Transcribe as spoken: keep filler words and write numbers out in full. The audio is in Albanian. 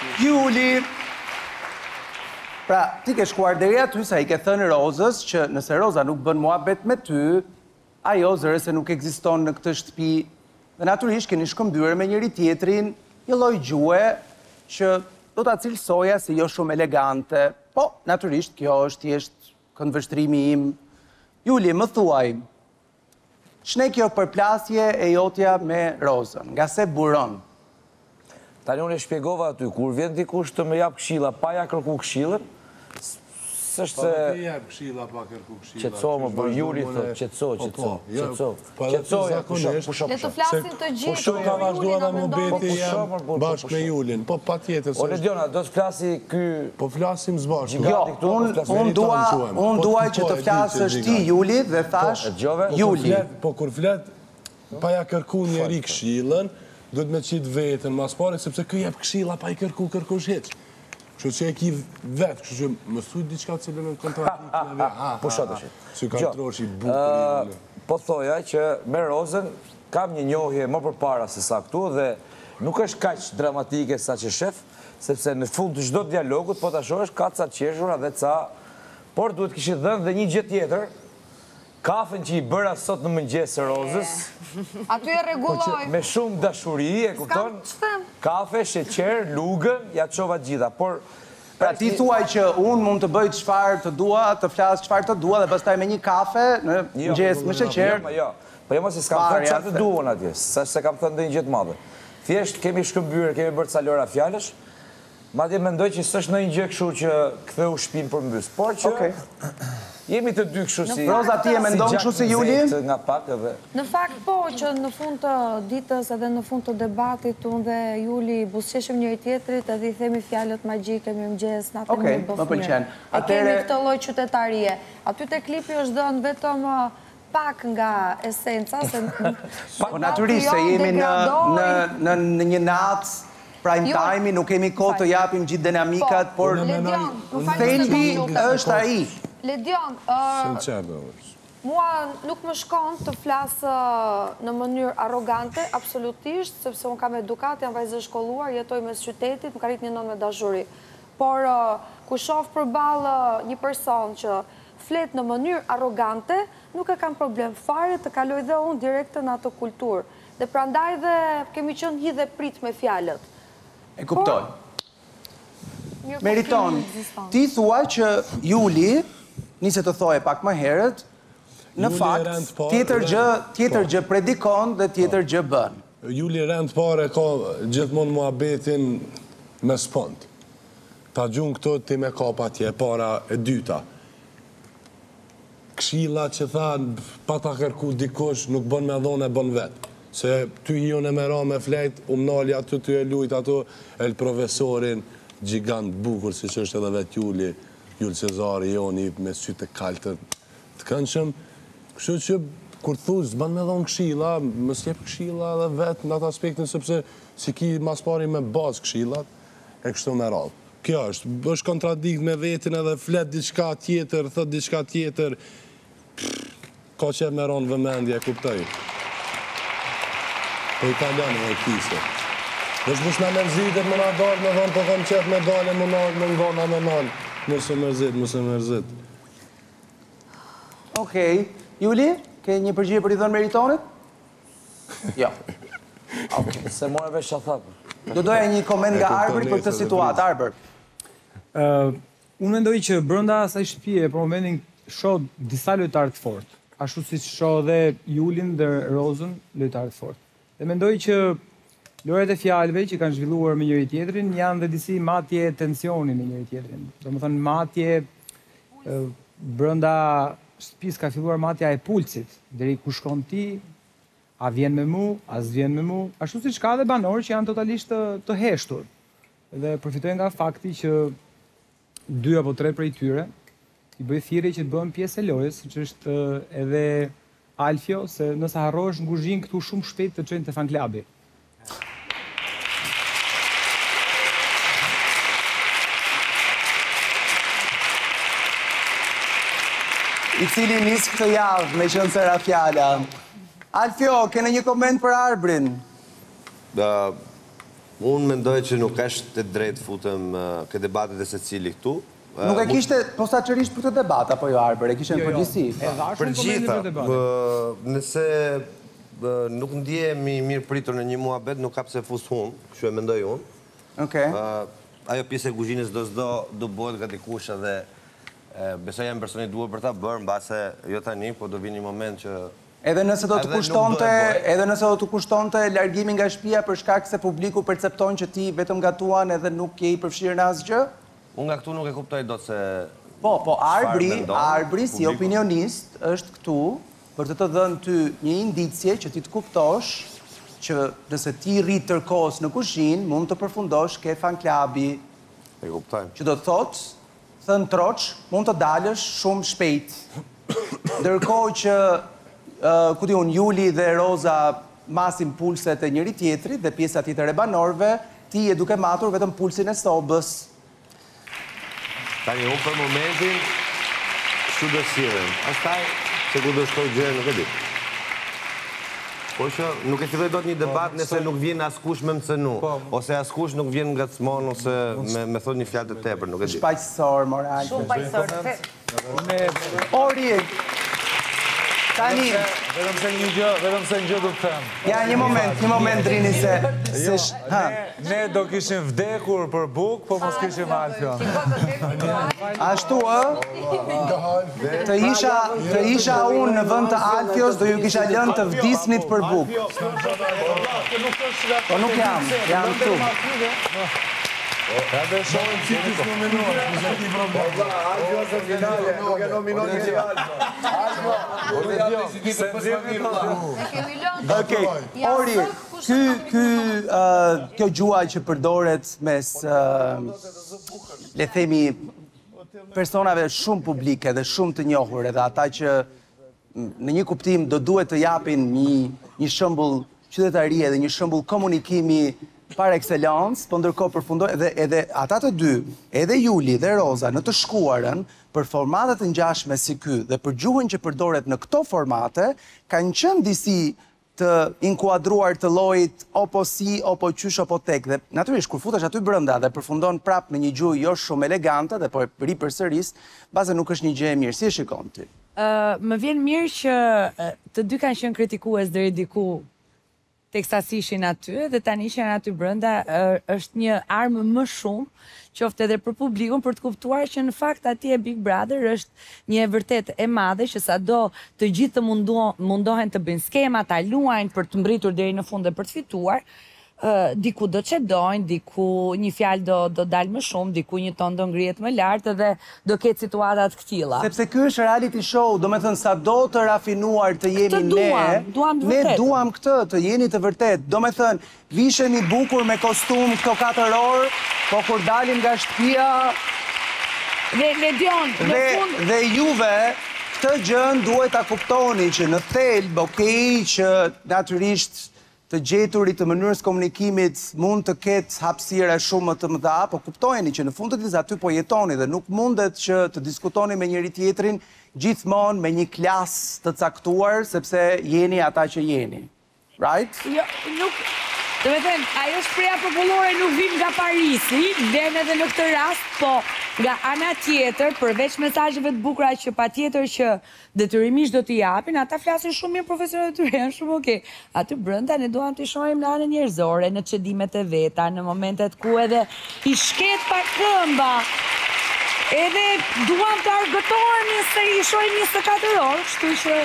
Juli, pra, ti ke shkuar deri aty sa i ke thënë Rozës që nëse Roza nuk bën muhabet me ty, ajo zëre se nuk ekziston në këtë shtëpi. Dhe natyrisht keni shkëmbyer me njëri tjetrin një lloj gjuhe që do ta cilësoja si jo shumë elegante. Po, natyrisht kjo është thjesht këndvështrimi im. Juli, më thuaj, ç'ne kjo përplasje e jotja me Rozën, nga se buron? Tani unë e shpjegova aty, kur vjen dikush të më jap këshilla pa ja kërku këshillën, s'është se... Pa të jap këshilla pa kërku këshilla. Qetëso më për Juli, thë, qetëso, qetëso, qetëso. Qetësoja, pusha, Le të flasin të gjithë. Pusho ka vazhdua dhe më beti jam bashkë me Julin. Po pa tjetër. O, Lediona, do të flasi ky... Po flasim zbashkë. Jo, unë duaj që të flasësh ti Juli dhe thash Juli. Po kur flet, pa ja kërku njeri këshillën, duhet me qitë vetën mas pare, sepse këj jep këshilla pa i kërku kërkush heq. Kështu që e ki vetë, kështu që më thuj diçka që në kontratik në vetë. Po shotë është. Si ka trosh i bukur. Po thoja që me Rozën kam një njohje më përpara se sa këtu dhe nuk është kaq dramatike sa që shef, sepse në fund të çdo dialogut, po ta shohësh ka ca qeshura dhe ca, por duhet kishte dhënë dhe një gjë tjetër. Kafen që i bëra sot në mëngjes së Rozës. Aty e rregulloj. Me shumë dashuri, e kupton? Kafe, sheqer, lugën, ja çova gjitha, por pra ti thuaj që unë mund të bëj çfarë të dua, të flas çfarë të dua dhe pastaj me një kafe në mëngjes me sheqer. Jo, jo. Po jo mos e s'kam thënë çfarë të duan atje, sa se kam thënë ndonjë gjë të madhe. Thjesht kemi shkëmbyer, kemi bërë ca lora fjalësh. Madje mendoj që s'është ndonjë gjë kështu që ktheu shtëpinë përmbys, por që jemi të dy kështu si... Roza, ti e mendon kështu si Juli? Nga pak edhe... Në fakt po, që në fund të ditës edhe në fund të debatit, unë dhe Juli busqeshim njëri tjetrit edhe i themi fjalët magjike, mi mëngjes, natën Okej, mirë, më bof mirë. pëlqen. E kemi këtë lloj qytetarie. Aty te klipi është dhënë vetëm pak nga esenca, se... Po natyrisht, se jemi në një natë, prime time, nuk kemi kohë të japim gjithë dinamikat, por thelbi është ai. Ledion, mua nuk më shkon të flasë në mënyrë arrogante, absolutisht, sepse unë kam edukat, jam vajzë shkolluar, jetoj mes qytetit, më ka rrit një non me dashuri. Por, ku shoh përballë një person që flet në mënyrë arrogante, nuk e kam problem fare të kaloj dhe unë direkt në ato kulturë. Dhe prandaj dhe kemi qenë hi dhe prit me fjalët. E kuptoj. Meriton, ti thua që Juli, nise të thoje pak më herët, në fakt, tjetër gjë predikon dhe tjetër gjë bën. Juli rend pare ka gjithmonë muhabetin me spont. Ta gjunë këto ti me kapa tje, para e dyta. Këshilla që tha, pa ta kërku dikush, nuk bën me dhone, bën vetë. Se ty hi unë e me ra me flejt, u mnali ato, ty e lujt ato, el profesorin, gjigant bukur, si që është edhe vetë Juli, Jullë Cezari, joni, me sytë të kaltë të këndshëm. Kështu që, kur thush, zban me dhonë këshilla, më s'jep këshilla edhe vetë në atë aspektin, sepse si ki mas pari me bazë këshillat, e kështu me radhë. Kjo është, është kontradikt me vetin edhe flet diçka tjetër, thët diçka tjetër, ka që me ronë vëmendje, kuptoj. Po italianë e kise. Nështë mësh me mërzitet, më nga dalë, me thonë, po kam qef me dalë, më nalë, më ngona, me nalë. Mësë mërzit, mësë mërzit. Okej. Juli, ke një përgjigje për i dhënë Meritonit? Jo. Okej. Se more vesh që thapë. Do doja një koment nga Arbëri për këtë situatë. Arbër. Unë mendoj që brenda asaj shtëpie për momentin shoh disa lojtarë të fortë, ashtu siç shoh dhe Julin dhe Rozën lojtarë të fortë. Dhe mendoj që loret e fjalëve që kanë zhvilluar me njëri tjetrin janë dhe disi matje tensioni me njëri tjetrin. Domethënë matje brenda shtëpisë ka filluar matja e pulsit, deri ku shkon ti, a vjen me mu, a s'vjen me mu, ashtu siç ka dhe banorë që janë totalisht të, të heshtur. Dhe përfitojnë nga fakti që dy apo tre prej tyre i bëj thirrje që të bëhen pjesë e lojës, siç është edhe Alfio, se nëse harrosh në kuzhinë këtu shumë shpejt të çojnë te fan klubi. I cili nis këtë javë me qenë sera fjala. Alfio, kene një koment për Arbrin? Unë mendoj që nuk është të drejtë futëm këtë debatet e se cili këtu. Nuk e kishte posaçërisht për këtë debat, apo jo Arber, e kishte në përgjithësi. Për gjitha, nëse nuk ndjehemi mirë pritur në një muhabet, nuk ka pse fus unë, kështu e mendoj unë. Okej. Ajo pjesë e kuzhinës do s'do do bëhet nga dikush edhe besoj jam personi duhet për ta bërë, mbase jo tani, po do vini një moment që Edhe nëse do të kushtonte, edhe nëse do të kushtonte largimi nga shtëpia për shkak se publiku percepton që ti vetëm gatuan edhe nuk je i përfshirë në asgjë? Unë nga këtu nuk e kuptoj dot se Po, po Arbri, Arbri si opinionist është këtu për të të dhënë ty një indicje që ti të kuptosh që nëse ti rrit tërkohës në kuzhinë, mund të përfundosh ke fan klubi. E kuptoj. Që do të thotë, thënë troç, mund të dalësh shumë shpejt. Ndërkohë që ku di unë, Juli dhe Roza masin pulset e njëri tjetrit dhe pjesa tjetër e banorëve, ti e duke matur vetëm pulsin e sobës. Tani, unë për momentin, kështu do sillen. Pastaj, se ku do shkoj gjë, nuk e di. Po që nuk e filloj dot një debat nëse nuk vjen askush me mëcënu, ose askush nuk vjen nga cmon, ose me thot një fjalë të tepër, nuk e di. Shpaqësor, moral. Shumë paqësor. Ori, tani... Vetëm se një gjë, vetëm se një gjë do të them. Ja, një moment, një moment, Drini, se... Ne do kishim vdekur për buk, po mos kishim Alfion. Ashtu, ë? Të isha, të isha unë në vend të Alfios, do ju kisha lënë të vdisnit për buk. Po nuk jam, jam këtu. Ja dhe shohim që ti s'nominuar, nëse ti problem. Alfios e finale, nuk e nominon një Alfio. Okej, Ori, kjo gjua që përdoret mes, le themi, personave shumë publike dhe shumë të njohur, edhe ata që në një kuptim do duhet të japin një shembull qytetarie dhe një shembull komunikimi par excellence, po ndërkohë përfundojnë edhe ata të dy, edhe Juli dhe Roza në të shkuarën, për formatet të ngjashme si ky dhe për gjuhën që përdoret në këto formate, kanë qenë disi të inkuadruar të llojit opo si, opo qysh, opo tek. Dhe natyrisht, kur futesh aty brenda dhe përfundon prap në një gjuhë jo shumë elegante dhe po e ri përsëris, baze nuk është një gjë e mirë. Si e shikon ti? Më vjen mirë që të dy kanë qenë kritikues deri diku teksa si ishin aty, dhe tani që janë aty brenda, është një armë më shumë, qoftë edhe për publikun, për të kuptuar që në fakt atje Big Brother është një e vërtet e madhe, që sa do të gjithë të mundohen të bëjnë skema, ta luajnë për të mbritur deri në fund dhe për të fituar, diku do çedojnë, diku një fjalë do dalë më shumë, diku një ton do ngrihet më lart dhe do ketë situatat këtilla. Sepse ky është reality show, do me thënë sa do të rafinuar të jemi ne, ne duam këtë, të jeni të vërtet. Do me thënë, vishemi bukur me kostum këto katër orë, po kur dalim nga shtëpia... Dhe juve, këtë gjën duhet ta kuptoni që në thelb, okej, që natyrisht të gjeturit të mënyrës komunikimit mund të ketë hapësira shumë më të mëdha, po kuptojeni që në fund të ditës aty po jetoni dhe nuk mundet që të diskutoni me njëri tjetrin gjithmonë me një klasë të caktuar, sepse jeni ata që jeni. Right? Jo, nuk... Do me thënë, ajo shpreha popullore nuk vim nga Parisi, vjen edhe në këtë rast, po nga ana tjetër, përveç mesazheve të bukura që patjetër që detyrimisht do t'i japin, ata flasin shumë mirë profesorët e tyre, janë shumë okay. Aty brenda ne duam t'i shohim në anën njerëzore, në çedimet e veta, në momentet ku edhe i shket pa këmba. Edhe duam të argëtohemi se i shohim njëzet e katër orë, kështu që